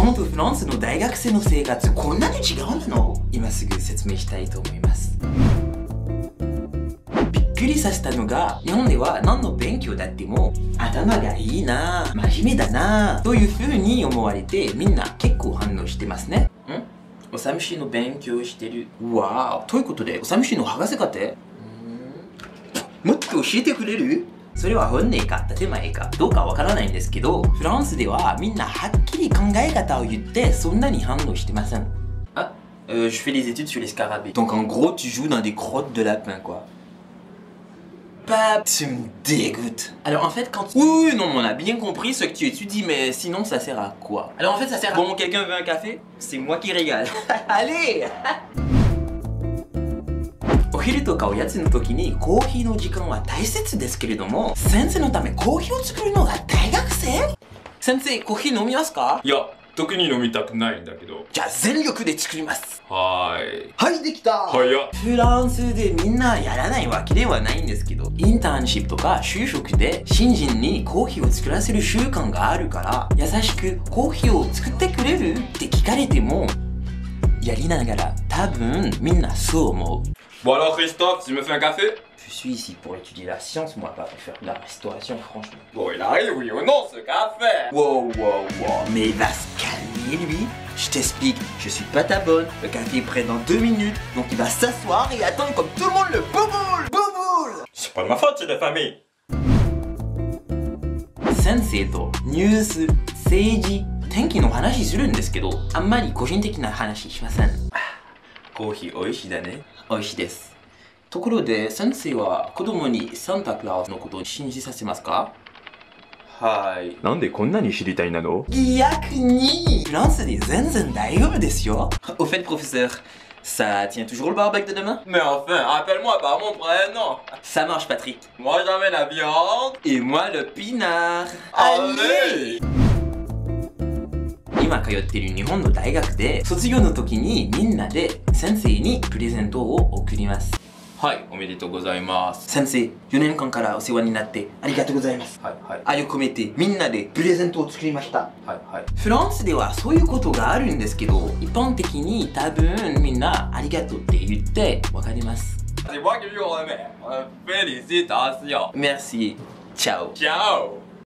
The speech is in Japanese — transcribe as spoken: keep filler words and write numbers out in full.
本とフランスの大学生の生活こんなに違うの？今すぐ説明したいと思います。びっくりさせたのが、日本では何の勉強だっても頭がいいなぁ、真面目だなぁという風に思われて、みんな結構反応してますね。ん？おさむしの勉強してる。わー、ということでおさむしの博士課程？もっと教えてくれる？それは本音か建前かどうかわからないんですけど、フランスではみんなはっきり考え方を言ってそんなに反応してません。あ、euh, je fais des études sur les scarabées. Donc en gros, tu joues dans des crottes de lapin, quoi. Bah, tu me dégoûtes. Alors en fait, quand tu... Oui, oui, non, on a bien compris ce que tu étudies, mais sinon ça sert à quoi? Alors en fait, ça sert à... Bon, quelqu'un veut un café? C'est moi qui régale. Allez! お昼とかおやつの時にコーヒーの時間は大切ですけれども、先生のためコーヒーを作るのが大学生？先生、コーヒー飲みますか？ いや、特に飲みたくないんだけど。 じゃあ全力で作ります。 はーい。 はい、できた。 早っ。 フランスでみんなやらないわけではないんですけど、インターンシップとか就職で新人にコーヒーを作らせる習慣があるから、優しくコーヒーを作ってくれるって聞かれても、やりながら多分みんなそう思う。 Bon alors Christophe, tu me fais un café? Je suis ici pour étudier la science, moi pas pour faire de la restauration, franchement. Bon, il arrive, oui ou non, ce café? Wow, wow, wow. Mais il va se calmer, lui. Je t'explique, je suis pas ta bonne. Le café est prêt dans deux minutes, donc il va s'asseoir et attendre comme tout le monde le bouboule, bouboule. C'est pas de ma faute, c'est de famille. 先生とニュース、政治、天気の話するんですけど、あんまり個人的な話しません。コーヒー美味しいだね。美味しいです。ところで先生は子供にサンタクロースのことを信じさせますか？はい。 なんでこんなに知りたいなの？ 逆にフランスで全然大丈夫ですよ。Au fait, professeur, ça tient toujours le barbecue de demain? Mais enfin, appelle-moi par mon prénom. Ça marche, Patrick. Moi j'amène la viande. Et moi le pinard. Allez! 今通っている日本の大学で卒業の時にみんなで先生にプレゼントを贈ります。 はい、おめでとうございます。 先生、よねんかんからお世話になってありがとうございます。 はいはい。 愛を込めてみんなでプレゼントを作りました。 はいはい。 フランスではそういうことがあるんですけど、一般的に多分みんなありがとうって言ってわかります。 C'est moi qui lui remets. Félicitations. Merci. Ciao. Ciao.